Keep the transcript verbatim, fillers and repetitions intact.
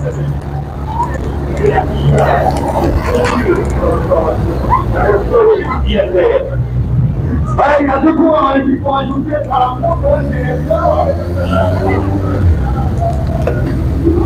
Vai, cadê o ônibus? Pode não ter para